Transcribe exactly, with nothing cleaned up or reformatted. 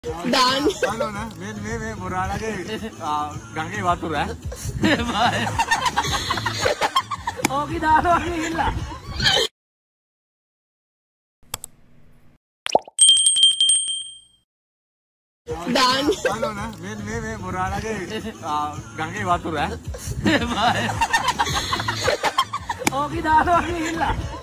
දාන්න බලන්න මේ මේ මේ මොරාලගේ ගඟේ වතුර ඈ ඕකි දානවා ගිහිල්ලා දාන්න බලන්න මේ මේ මේ මොරාලගේ ගඟේ වතුර ඈ ඕකි දානවා ගිහිල්ලා